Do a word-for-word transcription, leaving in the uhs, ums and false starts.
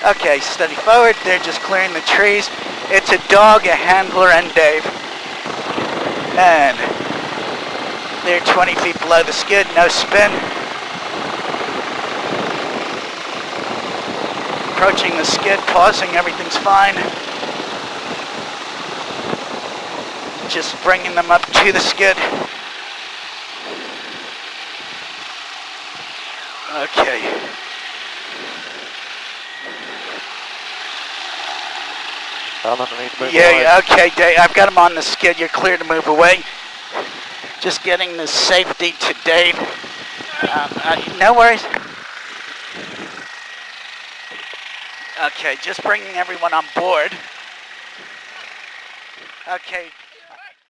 Okay, steady forward. They're just clearing the trees. It's a dog, a handler, and Dave. And they're twenty feet below the skid, no spin. Approaching the skid, pausing, everything's fine. Just bringing them up to the skid. Okay. Yeah, yeah, okay, Dave, I've got them on the skid. You're clear to move away. Just getting the safety to Dave. Um, uh, no worries. Okay, just bringing everyone on board. Okay.